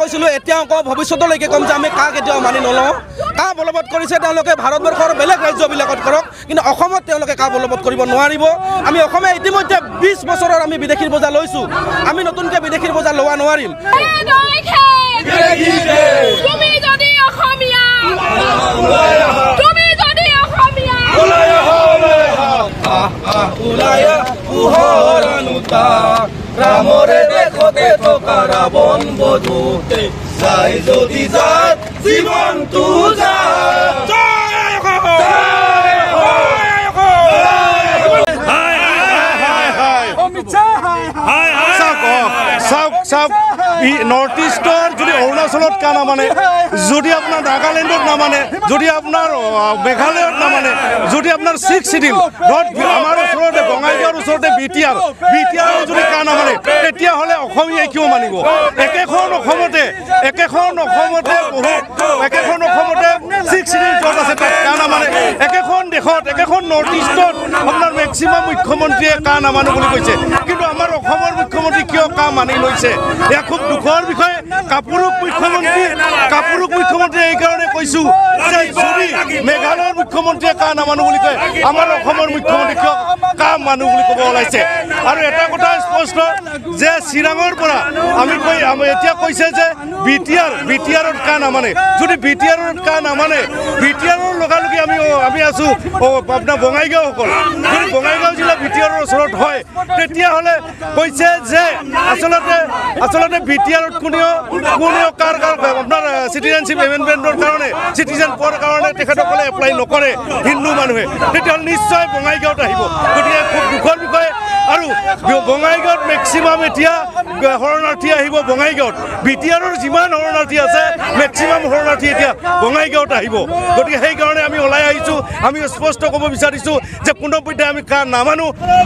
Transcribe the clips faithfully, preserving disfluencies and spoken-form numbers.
কৈছিলোঁ এতিয়াও কওঁ ভৱিষ্যতলৈকে ক'ম যে আমি কাক এতিয়াও মানি নলওঁ কা বলবৎ কৰিছে তেওঁলোকে ভাৰতবৰ্ষৰ বেলেগ ৰাজ্যবিলাকত কৰক কিন্তু অসমত তেওঁলোকে কা বলবৎ কৰিব নোৱাৰিব আমি অসমে ইতিমধ্যে বিশ বছৰৰ আমি বিদেশীৰ বজা লৈছোঁ আমি নতুনকৈ বিদেশীৰ বজা লোৱা নোৱাৰিম তুমি যদি অসমীয়া তুমি যদি অসমীয়া ওলায়া পোহৰানুতা ৰামৰে দেশতে থকা ৰাৱণ বধূতে চাই যদি যাত জীৱনটো যায় নৰ্থ ইষ্টৰ যদি অৰুণাচলত কা নামানে যদি আপোনাৰ নাগালেণ্ডত নামানে যদি আপোনাৰ মেঘালয়ত নামানে যদি আপোনাৰ ছিক্স চিডিল আমাৰ ওচৰতে বঙাইগাঁৱৰ ওচৰতে B T R B T R যদি কা নামানে তেতিয়াহ'লে অসমীয়াই কিয় মানিব একেখন অসমতে একেখন অসমতে একেখন অসমতে ছিক্স চিডিল য'ত আছে তাত কা নামানে একেখন দেশত একেখন নৰ্থ ইষ্টত আপোনাৰ মেক্সিমাম মুখ্যমন্ত্ৰীয়ে কা নামানো বুলি কৈছে কিন্তু আমাৰ অসমৰ মুখ্যমন্ত্ৰী কিয় কা মানি লৈছে এয়া খুব দুখৰ বিষয়ে কাপুৰুক মুখ্যমন্ত্ৰী কাপুৰুক মুখ্যমন্ত্ৰী এইকাৰণে কৈছোঁ যে যদি মেঘালয়ৰ মুখ্যমন্ত্ৰীয়ে কা নামানো বুলি কয় আমাৰ অসমৰ মুখ্যমন্ত্ৰী কিয় কা মানো বুলি ক'ব ওলাইছে আৰু এটা কথা স্পষ্ট যে চিৰাঙৰ পৰা আমি কৈ এতিয়া কৈছে যে B T R B T আৰত কা নামানে যদি বি টি আৰত কা নামানে বি টি আৰৰ লগালগি আমি আমি আছোঁ আপোনাৰ বঙাইগাঁওসকল যদি বঙাইগাঁও জিলা বি টি আৰৰ ওচৰত হয় তেতিয়াহ'লে কৈছে যে আচলতে আচলতে বি টি আৰত কোনেও কোনেও কাৰ কাৰ আপোনাৰ চিটিজেনশ্বিপ এমেণ্ডমেণ্টৰ কাৰণে চিটিজেন পোৱাৰ কাৰণে তেখেতসকলে এপ্লাই নকৰে হিন্দু মানুহে তেতিয়াহ'লে নিশ্চয় বঙাইগাঁৱত আহিব গতিকে খুব দুখৰ বিষয়ে আৰু বঙাইগাঁৱত মেক্সিমাম এতিয়া শৰণাৰ্থী আহিব বঙাইগাঁৱত বি টি আৰৰ যিমান শৰণাৰ্থী আছে মেক্সিমাম শৰণাৰ্থী এতিয়া বঙাইগাঁৱত আহিব গতিকে সেইকাৰণে আমি ওলাই আহিছোঁ আমি স্পষ্ট ক'ব বিচাৰিছোঁ যে কোনোপধ্যে আমি কা নামানো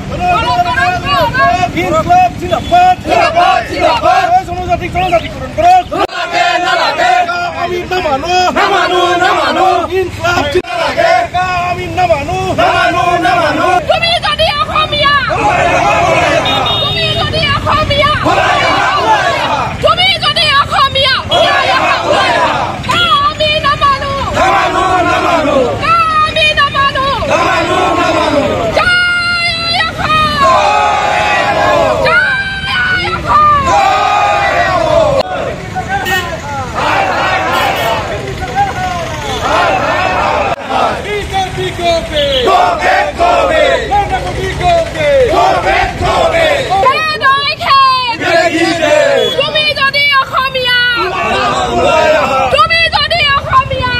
জনজাতি জনজাতিকৰণ কৰক আমি নামানো নামানো নামানো আমি নামানো নামানো নামানো তুমি যদি অসমীয়া তুমি যদি অসমীয়া তুমি যদি অসমীয়া আমি নামানো নামানো নামানো আমি নামানো নামানো নামানো তুমি যদি অসমীয়া তুমি যদি অসমীয়া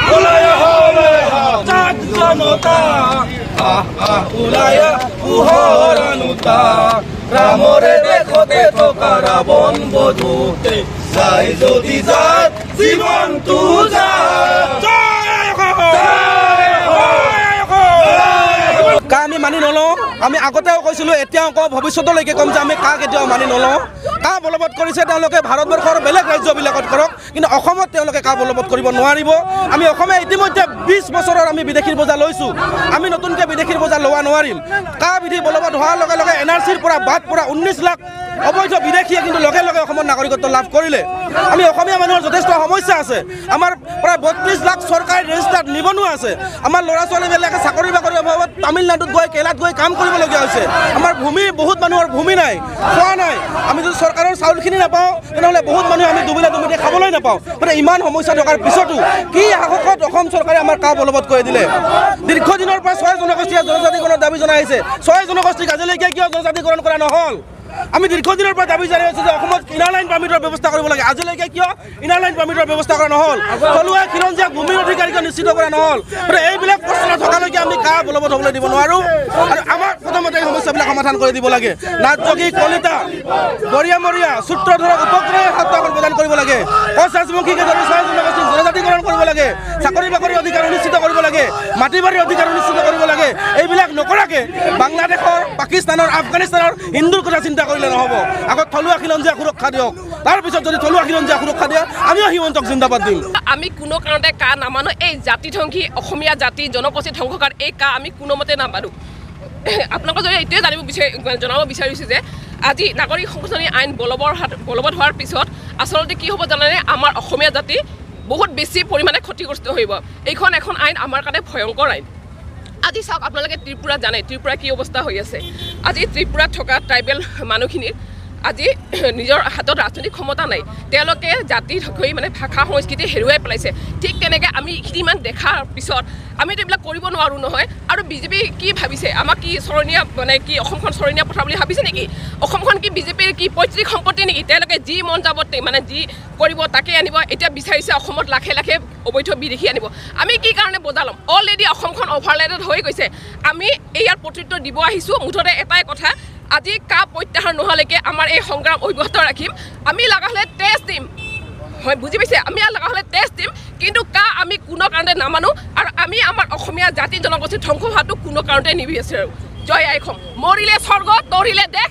জনতা ওলায়া পোহৰানুতা ৰামৰে দেশতে থকা ৰাৱণ বধূতে চাই যদি যাত জীৱনটো যায় কা আমি মানি নলওঁ আমি আগতেও কৈছিলোঁ এতিয়াও কওঁ ভৱিষ্যতলৈকে ক'ম যে আমি কাক এতিয়াও মানি নলওঁ কা বলবৎ কৰিছে তেওঁলোকে ভাৰতবৰ্ষৰ বেলেগ ৰাজ্যবিলাকত কৰক কিন্তু অসমত তেওঁলোকে কা বলবৎ কৰিব নোৱাৰিব আমি অসমে ইতিমধ্যে বিশ বছৰৰ আমি বিদেশীৰ বজা লৈছোঁ আমি নতুনকৈ বিদেশীৰ বজা লোৱা নোৱাৰিম কা বিধি বলবৎ হোৱাৰ লগে লগে এন আৰ চিৰ পৰা বাদ পৰা ঊনৈছ লাখ অবৈধ বিদেশীয়ে কিন্তু লগে লগে অসমত নাগৰিকত্ব লাভ কৰিলে আমি অসমীয়া মানুহৰ যথেষ্ট সমস্যা আছে আমাৰ প্ৰায় বত্ৰিছ লাখ চৰকাৰী ৰেজিষ্টাৰ্ড নিবনুৱা আছে আমাৰ ল'ৰা ছোৱালীবিলাকে চাকৰি বাকৰিৰ অভাৱত তামিলনাডুত গৈ কেৰালাত গৈ কাম কৰিবলগীয়া হৈছে আমাৰ ভূমি বহুত মানুহৰ ভূমি নাই খোৱা নাই আমি যদি চৰকাৰৰ চাউলখিনি নাপাওঁ তেনেহ'লে বহুত মানুহে আমি দুবিলা দুমিতে খাবলৈ নাপাওঁ মানে ইমান সমস্যা থকাৰ পিছতো কি সাহসত অসম চৰকাৰে আমাৰ কা বলবৎ কৰি দিলে দীৰ্ঘদিনৰ পৰা ছয় জনগোষ্ঠীয়ে জনজাতিকৰণৰ দাবী জনাই আহিছে ছয় জনগোষ্ঠীক আজিলৈকে কিয় জনজাতিকৰণ কৰা নহ'ল আমি দীৰ্ঘদিনৰ পৰা দাবী জাৰি আছোঁ যে অসমত ইনাৰ লাইন পাৰ্মিটৰ ব্যৱস্থা কৰিব লাগে আজিলৈকে কিয় ইনাৰ লাইন পাৰ্মিটৰ ব্যৱস্থা কৰা নহ'ল থলুৱা খিলঞ্জীয়া ভূমিৰ অধিকাৰীক নিশ্চিত কৰা নহ'ল গতিকে এইবিলাক প্ৰশ্ন থকালৈকে আমি কা বলবৎ হ'বলৈ দিব নোৱাৰোঁ আৰু আমাক প্ৰথমতে এই সমস্যাবিলাক সমাধান কৰি দিব লাগে নাটযোগী কলিতা বৰিয়ামৰীয়া সূত্ৰধৰক উপগ্ৰহে সত্যাসন প্ৰদান কৰিব লাগে কোচ ৰাজবংশীকে ধৰি ছয় জনগোষ্ঠীক জনজাতিকৰণ কৰিব লাগে চাকৰি বাকৰি অধিকাৰ নিশ্চিত কৰিব লাগে মাটি বাৰীৰ অধিকাৰ নিশ্চিত কৰিব লাগে এইবিলাক নকৰাকৈ বাংলাদেশৰ পাকিস্তানৰ আফগানিস্তানৰ হিন্দুৰ কথা চিন্তা কৰিলে নহ'ব আগত থলুৱা খিলঞ্জীয়া সুৰক্ষা দিয়ক তাৰপিছত যদি থলুৱা খিলঞ্জীয়া সুৰক্ষা দিয়ে আমিও হিমন্তক জিন্দাবাদ দিম আমি কোনো কাৰণতে কা নামানো এই জাতি ধ্বংসী অসমীয়া জাতি জনগোষ্ঠী ধ্বংসকাৰ এই কা আমি কোনোমতে নামানো আপোনালোকৰ যদি এইটোৱে জানিব বিচাৰি জনাব বিচাৰিছোঁ যে আজি নাগৰিক সংশোধনী আইন বলবৎ বলবৎ হোৱাৰ পিছত আচলতে কি হ'ব জানেনে আমাৰ অসমীয়া জাতি বহুত বেছি পৰিমাণে ক্ষতিগ্ৰস্ত হ'ব এইখন এখন আইন আমাৰ কাৰণে ভয়ংকৰ আইন আজি চাওক আপোনালোকে ত্ৰিপুৰা জানে ত্ৰিপুৰা কি অৱস্থা হৈ আছে আজি ত্ৰিপুৰাত থকা ট্ৰাইবেল মানুহখিনিৰ আজি নিজৰ হাতত ৰাজনৈতিক ক্ষমতা নাই তেওঁলোকে জাতি হৈ মানে ভাষা সংস্কৃতি হেৰুৱাই পেলাইছে ঠিক তেনেকৈ আমি এইখিনি ইমান দেখাৰ পিছত আমিতো এইবিলাক কৰিব নোৱাৰোঁ নহয় আৰু বিজেপি কি ভাবিছে আমাক কি চৰণীয়া মানে কি অসমখন চৰণীয়া পথাৰ বুলি ভাবিছে নেকি অসমখন কি বিজেপিৰ কি পৈতৃক সম্পত্তি নেকি তেওঁলোকে যি মন যাব মানে যি কৰিব তাকে আনিব এতিয়া বিচাৰিছে অসমত লাখে লাখে অবৈধ বিদেশী আনিব আমি কি কাৰণে বজা ল'ম অলৰেডি অসমখন অভাৰলেটেড হৈ গৈছে আমি ইয়াৰ প্ৰত্যুত্তৰ দিব আহিছোঁ মুঠতে এটাই কথা আজি কা প্ৰত্যাহাৰ নোহোৱালৈকে আমাৰ এই সংগ্ৰাম অব্যাহত ৰাখিম আমি লগা হ'লে টেষ্ট দিম হয় বুজি পাইছে আমি লগা হ'লে টেষ্ট দিম কিন্তু কা আমি কোনো কাৰণতে নামানো আৰু আমি আমাৰ অসমীয়া জাতি জনগোষ্ঠী ধ্বংস হোৱাটো কোনো কাৰণতে নিবিচাৰোঁ জয় আই অসম মৰিলে স্বৰ্গ তৰিলে দেশ